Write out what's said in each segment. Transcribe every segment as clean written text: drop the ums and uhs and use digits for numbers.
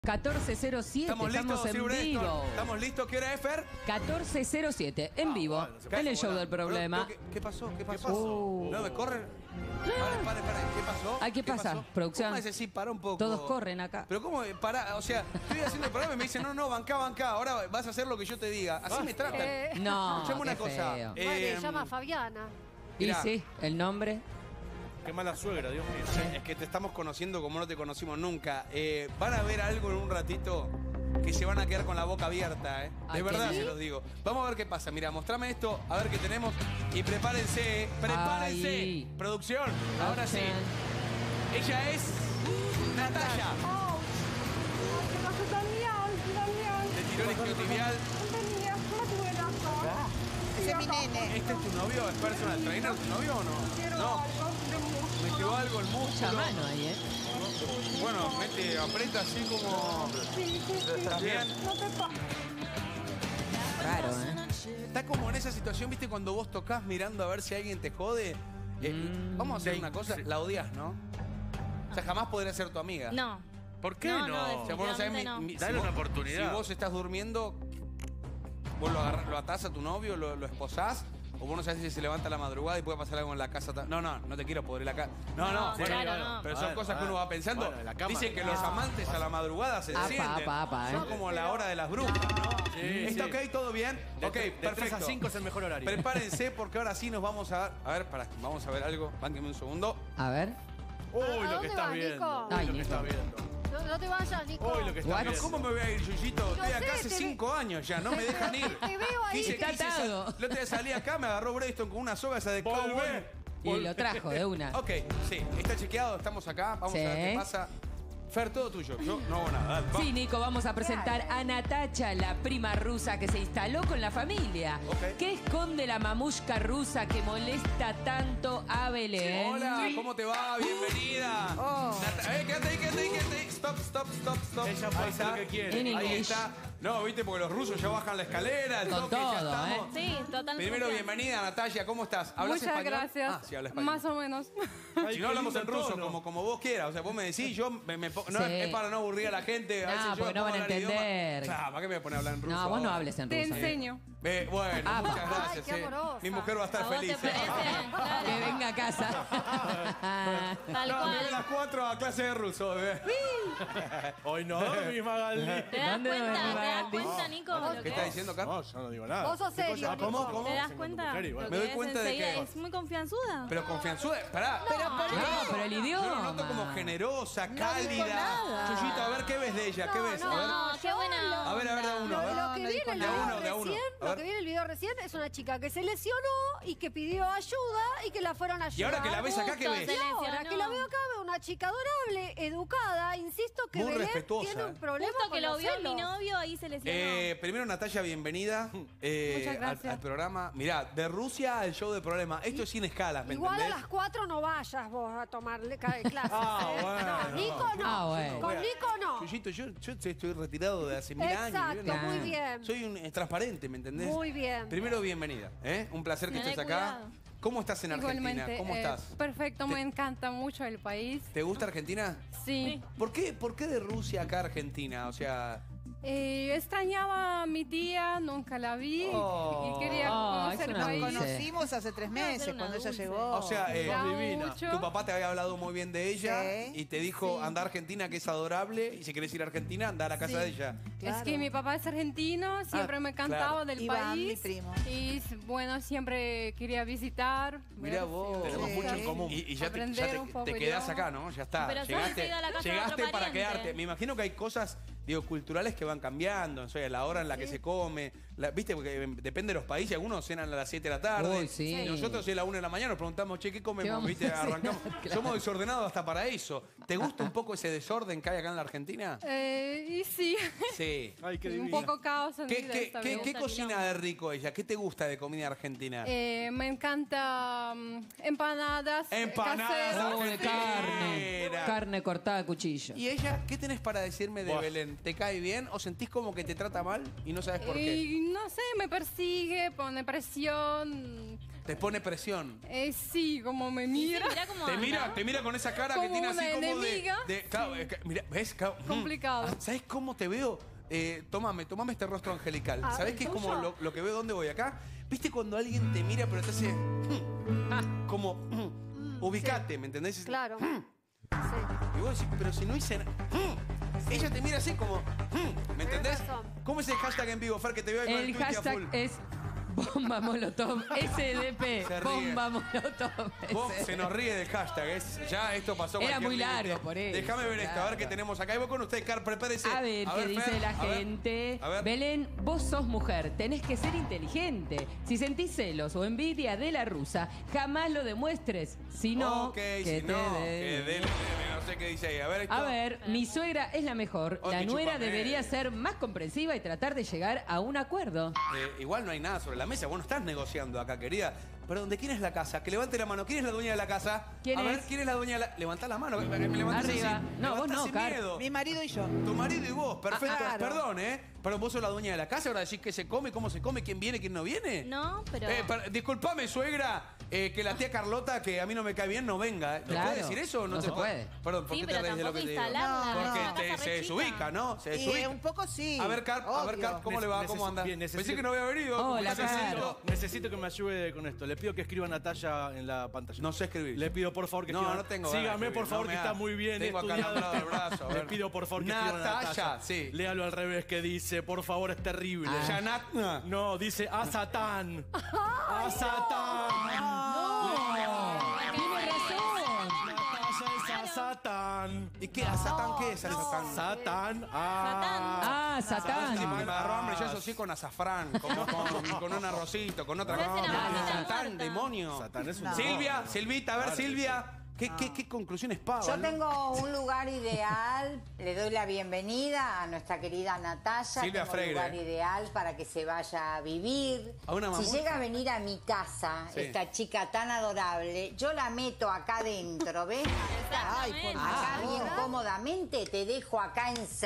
14:07, estamos en vivo. ¿Estamos listos? ¿Qué hora es, Fer? 14:07, en vivo, bueno, en el show del problema. ¿Qué pasó? ¿Qué pasó? No, me corren. Pare. ¿Qué pasó? Ay, ¿qué pasa, pasó? producción? ¿Cómo decís? Para un poco. Todos corren acá. Pero ¿cómo? Para, o sea, estoy haciendo el programa y me dicen, no, bancá. Ahora vas a hacer lo que yo te diga. Así me tratan. No, Escuchame una qué cosa. feo. Se llama Fabiana. Y mirá. sí, el nombre. Qué mala suegra, Dios mío. Es que te estamos conociendo como no te conocimos nunca. Van a ver algo en un ratito que se van a quedar con la boca abierta, ¿eh? Ay, De verdad ¿qué? se los digo. Vamos a ver qué pasa. Mira, mostrame esto, a ver qué tenemos. Y prepárense, prepárense. Ay. Producción, ahora sí. Ella es Natalia. De tirón isquiotibial. Ese es mi nene. ¿Este es tu novio? ¿Es personal trainer tu novio o no? No. Metió algo el músculo. Mucha mano ahí, ¿eh? Bueno, aprieta así como... ¿Estás bien? Raro, ¿eh? Está como en esa situación, ¿viste? Cuando vos tocas mirando a ver si alguien te jode. Vamos a hacer una cosa, la odias, ¿no? O sea, jamás podría ser tu amiga. No. ¿Por qué No, no? O sea, vos no sabés, definitivamente no. Dale una oportunidad. Si vos estás durmiendo, vos lo atás a tu novio, lo esposás, o vos no sabés si se levanta a la madrugada y puede pasar algo en la casa. No te quiero podrir la casa. No, Sí, claro, no. pero son Bueno, cosas que uno va pensando. bueno, en la cama. Dicen que los amantes a la madrugada se encienden. Apa, Son como la hora de las brujas, ¿no? Sí, ¿Está sí. ok? ¿Todo bien? Ok, De 3 perfecto. a 5 es el mejor horario. Prepárense porque ahora sí nos vamos a... A ver, vamos a ver algo. Bánqueme un segundo. A ver. Uy, ¿A lo dónde que estás vas, viendo. Nico? Uy, Ay, lo que Nico. estás viendo. No te vayas, Nico. Uy, lo que estás What? viendo. ¿Cómo me voy a ir, Yuyito? Estoy sé, acá hace te 5 años ya, no me dejan ir. Te veo ahí. Quise Está atado. El otro día salí acá, me agarró Breston con una soga esa de Volvé. Cowboy. Y lo trajo de una. Ok, sí, está chequeado, estamos acá, vamos Sí. a ver qué pasa. Fer, todo tuyo, yo no hago nada. Dale, Sí, Nico, vamos a presentar a Natacha, la prima rusa que se instaló con la familia. Ok. ¿Qué esconde la mamushka rusa que molesta tanto a Belén? Hola, ¿cómo te va? Bienvenida. Quédate ahí. Stop. Ella puede Ahí hacer está. lo que quiere. En Ahí English. está. No, viste, porque los rusos ya bajan la escalera, el Con toque, ya todo, estamos. Sí, totalmente. Primero, bienvenida, Natalia, ¿cómo estás? ¿Hablas Muchas español? gracias. Ah, sí, habla español. Más o menos. Si no hablamos en ruso, como vos quieras. O sea, vos me decís, yo me pongo. No, Sí. es para no aburrir a la gente. A No, veces yo porque me no pongo van a hablar idioma. entender. Claro, ¿para qué me voy a poner a hablar en ruso? No, vos no hables en Te ruso. enseño. Bueno, Ah, muchas ay, gracias. qué amorosa. Mi mujer va a estar ¿A vos feliz. te parece? Claro. Que venga a casa. Tal No, me voy a cual. las 4 a clase de ruso, bebé. Hoy no dormís, Magalí. ¿Te das ¿Dónde cuenta? me ¿Te das Magaldi? cuenta, Nico? lo ¿Qué que está es? diciendo, Carlos? No, yo no digo nada. Vos sos serio, ¿Cómo? Nico. ¿Cómo? ¿Te das Con tu cuenta? mujer y Lo bueno. Me que doy es cuenta de enseguida que- es muy confianzuda. Pero confianzuda. Pará. No, pero el Yo la idioma. noto como generosa, cálida. nada. Chuyito, a ver qué ves de ella, qué ves. A ver. No, qué buena. A ver, de uno. A ver. Lo que viene el De a video uno, de a uno. recién, A ver. lo que viene el video recién es una chica que se lesionó y que pidió ayuda y que la fueron a ayudar. Y ahora que la ves acá, ¿qué Justo ves? se Y ahora lesionó. que la veo acá, veo una chica adorable, educada, insisto que Muy Belén respetuosa. tiene un problema Justo con que lo los vio celos. mi novio, ahí se lesionó. Primero, Natalia, bienvenida Muchas gracias. al programa. Mirá, de Rusia al show de problema. Esto es sin escalas, ¿me Igual a entendés? las 4 no vayas vos a tomarle clases. Ah, ¿eh? bueno. No, Nico no. Ah, bueno. Con Nico no. Chuyito, yo estoy retirado de hace 1000 años. Exacto, yo no- muy bien. Soy un transparente, ¿me entendés? Muy bien. Primero, bienvenida. Un placer que Tené estés acá. cuidado. ¿Cómo estás en Argentina? Igualmente. ¿Cómo estás? Perfecto, me encanta mucho el país. ¿Te gusta Argentina? Sí. ¿Por qué de Rusia acá a Argentina? O sea, Extrañaba a mi tía, nunca la vi Oh. y quería Oh, es conocer el una país. dulce. Conocimos hace 3 meses una cuando ella dulce. llegó. o sea, La amo divina. mucho. tu papá te había hablado muy bien de ella Sí. y te dijo, anda a Argentina, que es adorable, y si querés ir a Argentina, anda a la casa de ella. Claro. Es que mi papá es argentino, siempre me claro. encantaba del Iván, mi país. primo. Y bueno, siempre quería visitar. Mirá ver vos. si- Tenemos Sí. mucho en común. Y ya Aprender un poco te el quedás idioma. acá, ¿no? Ya está. Pero sabes que ir a la casa de llegaste otro para pariente. quedarte. Me imagino que hay cosas, digo, culturales que van cambiando. O sea, la hora en la que se come. ¿Viste? Porque depende de los países. Algunos cenan a las 7 de la tarde. Uy, sí. Y nosotros a la 1 de la mañana nos preguntamos, che, ¿qué comemos? ¿Qué vamos ¿Viste? a cenar? Arrancamos. Claro. Somos desordenados hasta para eso. ¿Te gusta un poco ese desorden que hay acá en la Argentina? Y sí, Sí. Ay, qué un divina. poco caos en mi ¿Qué, vida qué, esta qué, vez. qué cocina de rico ella? ¿Qué te gusta de comida argentina? Me encanta empanadas. Empanadas. caseras. Oh, de carne. Argentina. Carne cortada a cuchillo. ¿Y ella qué tenés para decirme de Buah. Belén? ¿Te cae bien o sentís como que te trata mal y no sabes por qué? Y no sé, me persigue, pone presión. Te pone presión. Sí, como me Sí, mira. mirá cómo Te mira con esa cara que Como tiene así una como enemiga. claro, es que, mira, ¿ves? Claro, Complicado. ¿Sabes cómo te veo? Tómame este rostro angelical. Ah, ¿Sabes qué es ¿el como tuyo? lo que veo dónde voy acá? ¿Viste cuando alguien te mira pero te hace como ubicate, ¿me entendés? Claro. Sí. Y vos decís, pero si no hice nada. Ella te mira así como, ¿me entendés? razón. ¿Cómo es el hashtag en vivo, Fer, que te veo ahí con El tuit y a hashtag full? es Bomba Molotov, SDP, Se ríe. Bomba Molotov. Vos se nos ríe del hashtag, ya esto pasó Era cualquier muy límite. largo, por eso, Déjame ver esto, a ver claro. qué tenemos acá. Y voy con usted, Car, prepárese. A ver, ¿qué dice Fer, la a ver, gente? a ver. Belén, vos sos mujer, tenés que ser inteligente. Si sentís celos o envidia de la rusa, jamás lo demuestres. Si no, Ok, que si te no, dé. que dele, no sé qué dice ahí. A ver, esto. A ver, mi suegra es la mejor. Oh, La qué nuera chupame. debería ser más comprensiva y tratar de llegar a un acuerdo. Igual no hay nada sobre la mesa. Vos no estás negociando acá, querida. Perdón, ¿de quién es la casa? Que levante la mano. ¿Quién es la dueña de la casa? ¿Quién a ver, es? ¿quién es la dueña de la... Levantá la mano. Me levantás Arriba. así. No, vos Levantá no, sin Car. miedo. Mi marido y yo. Tu marido y vos, perfecto. Claro. Perdón, Pero vos sos la dueña de la casa, ahora decís qué se come, cómo se come, quién viene, quién no viene. No, pero... Disculpame, suegra, que la tía Carlota, que a mí no me cae bien, no venga. ¿No Claro. puede decir eso o no, No te se puede. Perdón, ¿por Sí, qué te pero reís de lo tampoco que te digo? instalarla. No, es una Porque casa se re desubica, chica. ¿no? Se Y desubica. un poco sí. A ver, Car, ¿cómo le va? ¿Cómo anda? Bien, Pensé que no había venido. Hola, ¿Cómo estás? Car. Necesito que me ayude con esto. Le pido que escriba Natalia en la pantalla. No sé escribir. Le pido por favor que escriba. No tengo ganas de Sígame, escribir, por favor, no que me está da. muy bien Tengo acá estudiado. al lado del brazo, a Le ver. pido por favor que escriba Natalia, sí. Léalo al revés que dice, por favor, es terrible. Yanat. No, dice a Satán. ¡A Satán! Tiene razón. Natalia es a Satán. ¿Y qué? ¿A Satán qué es? ¿A Satán? Satán. Ah, Sí, porque Satán. me agarró hambre, yo asocié con azafrán, con un arrocito, con otra Se hacen cosa. amarillita Satán, muerta. demonio. Satán es un Silvia, Silvita, a ver, Silvia. ¿Qué conclusiones pava? Yo no? tengo un lugar ideal, le doy la bienvenida a nuestra querida Natalia. Silvia tengo Freire. un lugar ideal para que se vaya a vivir. ¿A una Si mamucha? llega a venir a mi casa, Sí. esta chica tan adorable, yo la meto acá adentro, ¿ves? Ay, por Acá favor. bien cómodamente, te dejo acá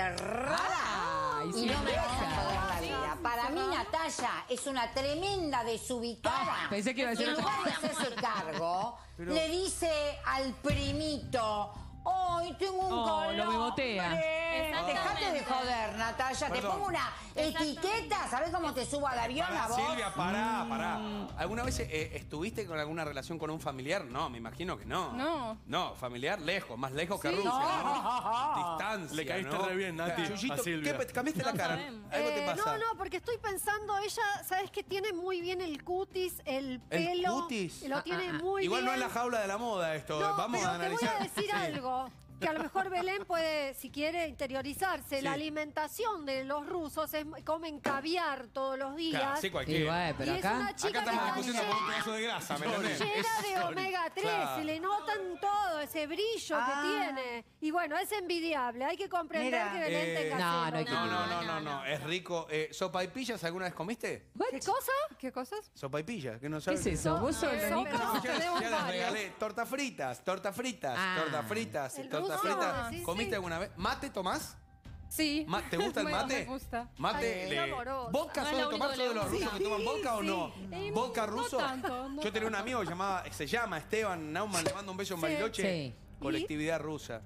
encerrada Ay, y no me vas a Silvia. joder la vida. Para mí, Natalia es una tremenda desubicada. Pensé que iba a decir En otra lugar de hacerse cargo, Pero- le dice al primito, ¡ay, tengo un Oh, calambre! lo bebotea. Exactamente. Dejate de joder, Natalia. Te Perdón. pongo una etiqueta. ¿Sabés cómo te subo al avión Pará, a vos? Silvia, pará. ¿Alguna vez estuviste con alguna relación con un familiar? No, me imagino que no. No. No, familiar lejos, más lejos que Sí. Rusia. ¿no? Distancia, Le caíste ¿no? re bien, Nati, a Chuyito, Silvia. ¿qué cambiaste la No cara? sabemos. ¿Algo te pasa? No, porque estoy pensando, ella, ¿sabes que tiene muy bien el cutis, el pelo? cutis? Lo tiene muy Igual bien. no es la jaula de la moda esto. No, Vamos pero a analizar. te voy a decir Sí. algo. Que a lo mejor Belén puede, si quiere, interiorizarse. Sí. La alimentación de los rusos es comen caviar todos los días. Claro, sí, Y cualquiera. bueno, pero y es acá. una chica Acá que estamos está discutiendo por un pedazo de grasa, ¿me entendés? llena de omega 3, Claro. se le notan todo ese brillo Ah. que tiene. Y bueno, es envidiable, hay que comprender Mira, que Belén tenga no, celos. no hay que- No, es rico. ¿Sopaipillas alguna vez comiste? ¿Qué cosa? ¿Qué cosas? ¿Sopaipillas? ¿Qué no ¿Qué sabes? es eso? ¿Vos sos el Eso, Nico? pero- tenemos Ya les varios. regalé tortas fritas, Ah. El tortas ruso, fritas. sí, ¿Comiste sí. alguna vez? ¿Mate tomás? Sí. ¿Te gusta el mate? Me gusta. Mate, Ay, qué amorosa. ¿Vodka No es sos de lo único tomar? que ¿Sos de le los gusta. rusos que toman vodka o no? ¿Vodka no ruso? tanto, no Yo tenía un amigo se llama Esteban Naumann, le mando un beso en Bariloche. Sí. Colectividad rusa.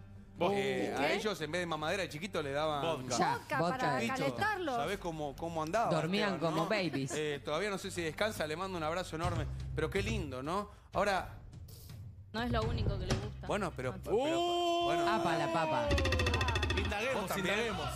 A ellos en vez de mamadera de chiquito le daban Vodka. Ya, Vodka vodka. para Bicho, calentarlos. ¿sabés cómo andaba? Dormían Esteban, como no? babies. Todavía no sé si descansa, le mando un abrazo enorme. Pero qué lindo, ¿no? Ahora, No es lo único que le gusta. bueno, pero ¡Oh! bueno, Apa la papa. vos Indaguemos, también. indaguemos.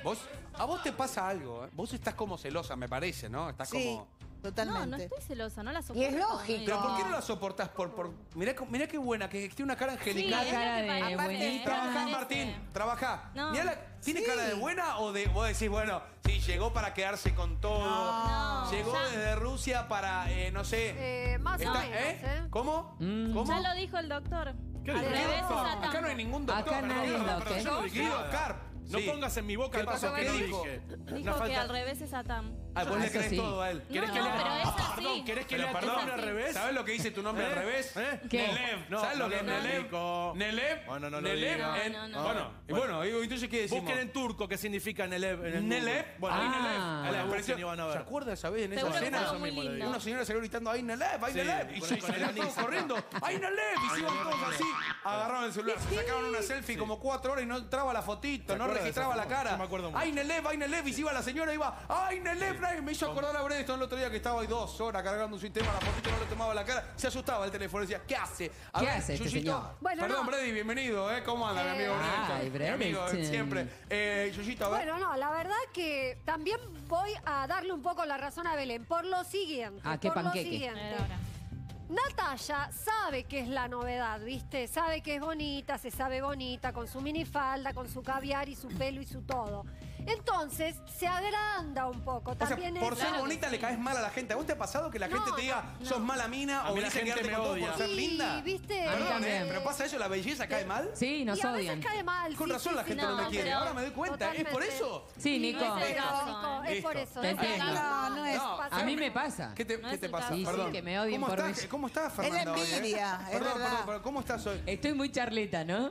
A vos te pasa algo, ¿eh? Vos estás como celosa, me parece, ¿no? Estás Sí, como... No, totalmente. no estoy celosa, no la soporto. Y es lógico. Pero ¿por qué no la soportás? Mirá qué buena, que tiene una cara angelical. Sí, es cara lo que de parece, buenita. Trabajá, parece. Martín, trabajá. No. ¿Tiene Sí. cara de buena o de vos decís, bueno, sí, llegó para quedarse con todo? No, Llegó ya. desde Rusia para, no sé... Más o menos, ¿eh? ¿Cómo? Mm. ¿Cómo? Ya lo dijo el doctor. ¿Qué Al dijo? revés, Doctor, Satán. Acá no hay ningún doctor. Acá nadie es doctor. Yo no querido Carp. No Sí. pongas en mi boca ¿Qué el pasó? paso que ¿Qué no dijo? dije. Dijo que al revés es Atam. Ah, vos le Eso crees sí. todo a él. ¿Querés No, que no, lea? pero es así. Perdón, ¿querés que Pero lea tu perdón, nombre al revés? ¿Sabes lo que dice tu nombre al revés? ¿Qué? Nelev. No, ¿Sabes lo no que es lo Nelev? explico. Nelev. Bueno, no lo Nelev. diga. No. Bueno, y bueno, y entonces ¿qué decimos? Busquen en turco qué significa Nelev. en el Nelev. Google. Bueno, Ah. ahí Nelev. A la Busquen expresión. y van a ¿Se ver. acuerda esa vez en esa Seguro que escena? fue algo muy Eso mismo le lindo. Una señora salió gritando, ¡ay, Nelev! ¡ay, Sí, Nelev! Y con se el salieron todos anís. corriendo, ¡ay, Nelev! Y se iban todos así, agarraron el celular, se sacaban una selfie como 4 horas y no entraba la fotito, ¿Se no acuerda de registraba esa la foto? cara. Yo me acuerdo mucho. ¡Ay, Nelev! Y se iba la señora, iba, ¡ay, Nelev! Me hizo acordar a Bredeston el otro día que estaba ahí 2 horas cargando un sistema, la fotito no le tomaba la cara, se asustaba el teléfono y decía, ¿qué hace? A ¿Qué ver, hace este Yuyito. señor? Bueno, Perdón, no. Brady, bienvenido, ¿eh? ¿Cómo anda, mi amigo Ay, Bredeston? Mi amigo, Bredeston. siempre. Yuyito, a ver. Bueno, no, la verdad que también voy a darle un poco la razón a Belén por lo siguiente. Ah, qué por lo panqueque. siguiente. Ahora. Natalia sabe que es la novedad, ¿viste? Sabe que es bonita, se sabe bonita, con su minifalda, con su caviar y su pelo y su todo. Entonces, se agranda un poco. O sea, También por es... ser bonita le caes mal a la gente. ¿A vos te ha pasado que la gente te diga, sos mala mina A o mí la venís a gente quedarte me con todo odia. por ser Sí, linda? ¿viste? Perdón, también. pero pasa eso, la belleza cae mal. Sí, nos y a odian. veces cae mal. Con sí, razón sí, la sí, gente no, no, me quiere. pero- Ahora me doy cuenta. ¿Es por Totalmente. eso? Sí, Nico. No es el caso, Nico, es Listo. por eso. Te es entiendo. verdad. No, no es. Pasa- A mí me pasa. ¿Qué te, No qué es te el pasa? caso. Sí, Perdón. que me odien ¿Cómo por estás? bello. ¿Cómo estás, Es la Fernanda? hoy, envidia, es Perdón, verdad. perdón, ¿cómo estás hoy? Estoy muy charleta, ¿no?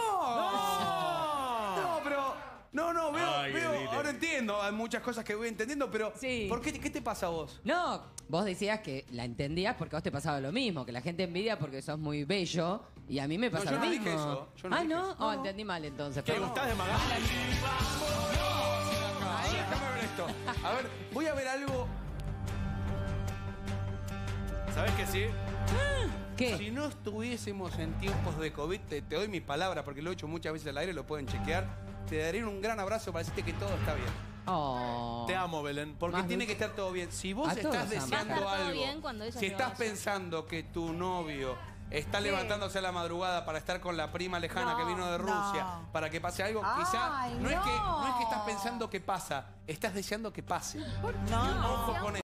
No, pero... No, veo, Ay, Edith. ahora entiendo, hay muchas cosas que voy entendiendo, pero Sí. ¿por qué te pasa a vos? No, vos decías que la entendías porque a vos te pasaba lo mismo, que la gente envidia porque sos muy bello y a mí me pasa yo lo no mismo. dije eso, yo no ah, dije ¿no? eso. Oh, entendí mal entonces. ¿Qué? perdón. ¿Gustás de Magali? Déjame ver esto. A ver, voy a ver algo. ¿Sabés que sí? ¿Qué? Si no estuviésemos en tiempos de COVID, te doy mi palabra, porque lo he hecho muchas veces al aire, lo pueden chequear. Te daría un gran abrazo para decirte que todo está bien. Oh. Te amo, Belén. Porque Más tiene dulce. que estar todo bien. Si vos A todos estás amamos. Va a estar deseando todo algo, bien cuando ella si se estás vaya. pensando que tu novio está levantándose a la madrugada para estar con la prima lejana No, que vino de Rusia, no. para que pase algo, Ay, quizá no es que no. estás pensando que pasa, estás deseando que pase. No, Ojo con